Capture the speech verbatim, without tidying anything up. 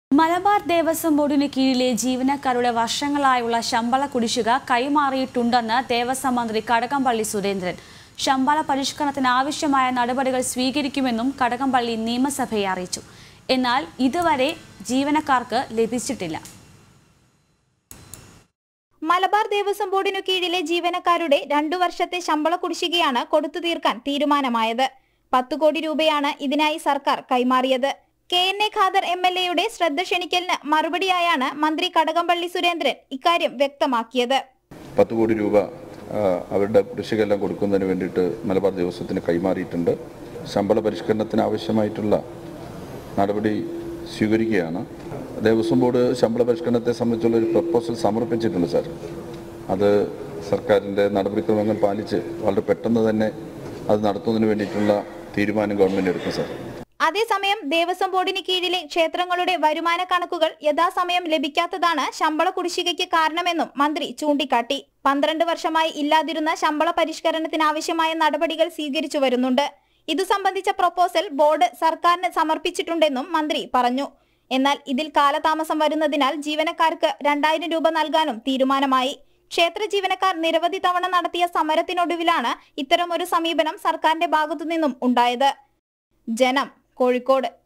മലബാർ ദേവസ്വം ബോർഡിന് കീഴിലെ ജീവനക്കാരുടെ വർഷങ്ങളായുള്ള ശമ്പള കുടിശ്ശിക കൈമാറിയിട്ടുണ്ടെന്ന് ദേവസ്വം മന്ത്രി കടകംപള്ളി സുരേന്ദ്രൻ. ശമ്പള പരിഷ്കരണത്തിന് ആവശ്യമായ നടപടികൾ സ്വീകരിക്കുമെന്നും കടകംപള്ളി നിയമസഭയെ അറിയിച്ചു. എന്നാൽ ഇതുവരെ ജീവനക്കാർക്ക് ലഭിച്ചിട്ടില്ല. മലബാർ ദേവസ്വം ബോർഡിനു കീഴിലെ ജീവനക്കാരുടെ രണ്ടു വർഷത്തെ ശമ്പള കുടിശ്ശികയാണ് കൊടുത്തു തീർക്കാൻ തീരുമാനമായത്. പത്ത് കോടി രൂപയാണ് ഇതിനായി സർക്കാർ കൈമാറിയത്. K N A Khader M L എയുടെ ശ്രദ്ധ ക്ഷണിക്കലിന് മറുപടിയായാണ് മന്ത്രി കടകംപള്ളി സുരേന്ദ്രൻ ഇക്കാര്യം വ്യക്തമാക്കിയത്. പത്ത് കോടി രൂപ അവരുടെ കുടിശ്ശികയെല്ലാം കൊടുക്കുന്നതിന് വേണ്ടിയിട്ട് മലബാർ ദേവസ്വത്തിന് കൈമാറിയിട്ടുണ്ട്. ശമ്പള പരിഷ്കരണത്തിന് ആവശ്യമായിട്ടുള്ള നടപടി സ്വീകരിക്കുകയാണ്. ദേവസ്വം ബോർഡ് ശമ്പള പരിഷ്കരണത്തെ സംബന്ധിച്ചുള്ള ഒരു പ്രപ്പോസൽ സമർപ്പിച്ചിട്ടുണ്ട് സാർ. അത് സർക്കാരിൻ്റെ നടപടിക്രമങ്ങൾ പാലിച്ച് വളരെ പെട്ടെന്ന് തന്നെ അത് നടത്തുന്നതിന് വേണ്ടിയിട്ടുള്ള തീരുമാനം ഗവൺമെൻറ് എടുക്കും സാർ. അതേസമയം ദേവസ്വം ബോർഡിന് കീഴിലെ ക്ഷേത്രങ്ങളുടെ വരുമാന കണക്കുകൾ യഥാസമയം ലഭിക്കാത്തതാണ് ശമ്പള കുടിശ്ശികയ്ക്ക് കാരണമെന്നും മന്ത്രി ചൂണ്ടിക്കാട്ടി. പന്ത്രണ്ട് വർഷമായി ഇല്ലാതിരുന്ന ശമ്പള പരിഷ്കരണത്തിനാവശ്യമായ നടപടികൾ സ്വീകരിച്ചു വരുന്നുണ്ട്. ഇതു സംബന്ധിച്ച പ്രപ്പോസൽ ബോർഡ് സർക്കാരിന് സമർപ്പിച്ചിട്ടുണ്ടെന്നും മന്ത്രി പറഞ്ഞു. എന്നാൽ ഇതിൽ കാലതാമസം വരുന്നതിനാൽ ജീവനക്കാർക്ക് രണ്ടായിരം രൂപ നൽകാനും തീരുമാനമായി. ക്ഷേത്ര ജീവനക്കാർ നിരവധി തവണ നടത്തിയ സമരത്തിനൊടുവിലാണ് ഇത്തരമൊരു സമീപനം സർക്കാരിന്റെ ഭാഗത്തുനിന്നും ഉണ്ടായത്. ജനം, കോഴിക്കോട്.